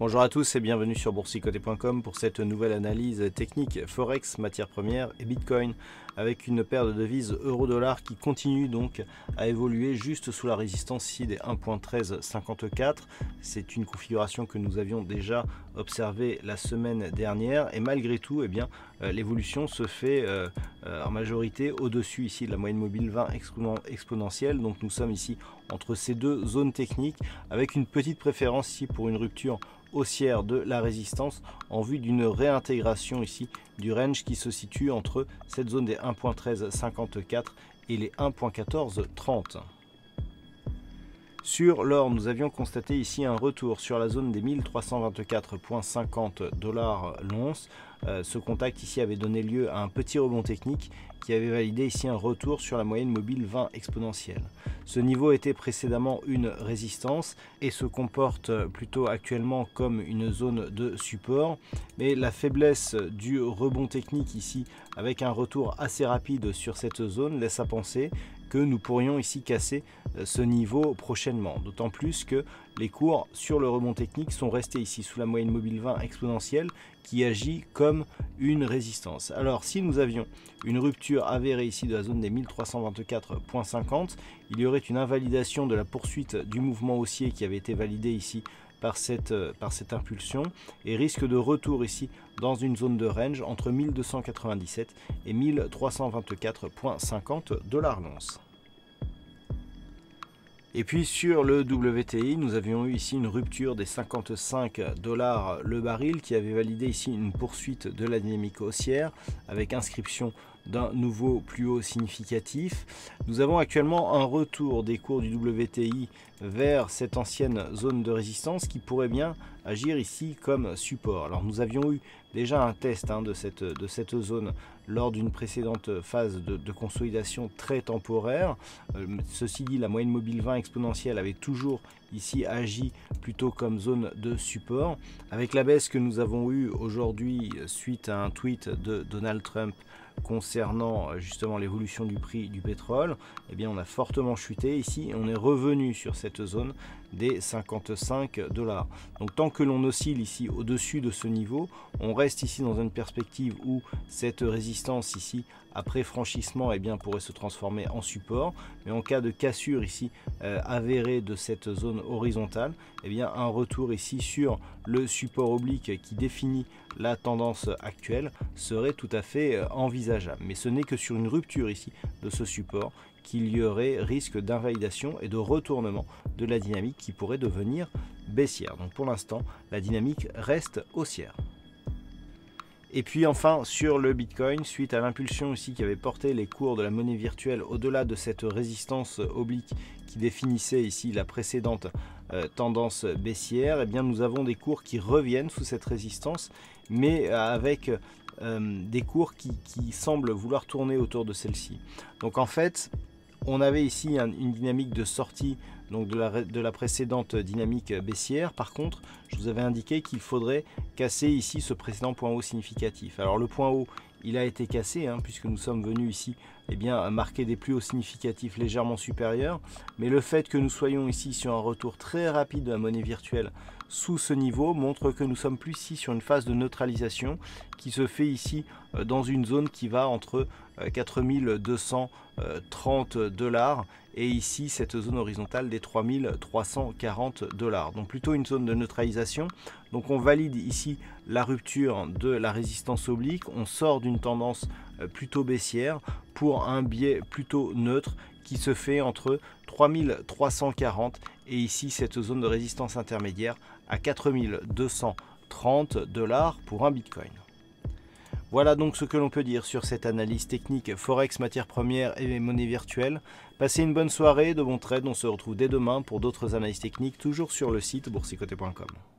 Bonjour à tous et bienvenue sur boursicoté.com pour cette nouvelle analyse technique Forex, matières premières et Bitcoin avec une paire de devises euro-dollar qui continue donc à évoluer juste sous la résistance ici des 1.1354. C'est une configuration que nous avions déjà observée la semaine dernière et malgré tout l'évolution se fait en majorité au-dessus ici de la moyenne mobile 20 exponentielle. Donc nous sommes ici entre ces deux zones techniques avec une petite préférence ici pour une rupture haussière de la résistance en vue d'une réintégration ici du range qui se situe entre cette zone des 1.1354 et les 1.1430. Sur l'or, nous avions constaté ici un retour sur la zone des 1324,50 $ l'once. Ce contact ici avait donné lieu à un petit rebond technique qui avait validé ici un retour sur la moyenne mobile 20 exponentielle. Ce niveau était précédemment une résistance et se comporte plutôt actuellement comme une zone de support. Mais la faiblesse du rebond technique ici avec un retour assez rapide sur cette zone laisse à penser que nous pourrions ici casser ce niveau prochainement. D'autant plus que les cours sur le rebond technique sont restés ici sous la moyenne mobile 20 exponentielle qui agit comme une résistance. Alors si nous avions une rupture avérée ici de la zone des 1324,50, il y aurait une invalidation de la poursuite du mouvement haussier qui avait été validé ici par cette impulsion et risque de retour ici dans une zone de range entre 1297 et 1324,50 $ l'once. Et puis sur le WTI, nous avions eu ici une rupture des 55 $ le baril qui avait validé ici une poursuite de la dynamique haussière avec inscription d'un nouveau plus haut significatif. Nous avons actuellement un retour des cours du WTI vers cette ancienne zone de résistance qui pourrait bien agir ici comme support. Alors nous avions eu déjà un test de cette zone lors d'une précédente phase de consolidation très temporaire. Ceci dit, la moyenne mobile 20 exponentielle avait toujours ici agi plutôt comme zone de support. Avec la baisse que nous avons eue aujourd'hui suite à un tweet de Donald Trump concernant justement l'évolution du prix du pétrole, on a fortement chuté ici et on est revenu sur cette zone des 55 $. Donc tant que l'on oscille ici au-dessus de ce niveau, on reste ici dans une perspective où cette résistance ici après franchissement pourrait se transformer en support, mais en cas de cassure ici avérée de cette zone horizontale, un retour ici sur le support oblique qui définit la tendance actuelle serait tout à fait envisageable. Mais ce n'est que sur une rupture ici de ce support qu'il y aurait risque d'invalidation et de retournement de la dynamique qui pourrait devenir baissière. Donc pour l'instant, la dynamique reste haussière. Et puis enfin sur le Bitcoin, suite à l'impulsion ici qui avait porté les cours de la monnaie virtuelle au-delà de cette résistance oblique qui définissait ici la précédente tendance baissière, nous avons des cours qui reviennent sous cette résistance, mais avec des cours qui semblent vouloir tourner autour de celle-ci. Donc en fait, on avait ici une dynamique de sortie donc de la précédente dynamique baissière. Par contre, je vous avais indiqué qu'il faudrait casser ici ce précédent point haut significatif. Alors le point haut, il a été cassé puisque nous sommes venus ici marquer des plus hauts significatifs légèrement supérieurs. Mais le fait que nous soyons ici sur un retour très rapide de la monnaie virtuelle sous ce niveau montre que nous sommes plus ici sur une phase de neutralisation qui se fait ici dans une zone qui va entre 4230 $ et ici cette zone horizontale des 3340 $. Donc plutôt une zone de neutralisation. Donc on valide ici la rupture de la résistance oblique, on sort d'une tendance plutôt baissière pour un biais plutôt neutre qui se fait entre 3340 et ici cette zone de résistance intermédiaire à 4230 $ pour un Bitcoin. Voilà donc ce que l'on peut dire sur cette analyse technique Forex, matières premières et monnaie virtuelle. Passez une bonne soirée, de bons trades, on se retrouve dès demain pour d'autres analyses techniques, toujours sur le site boursicoté.com.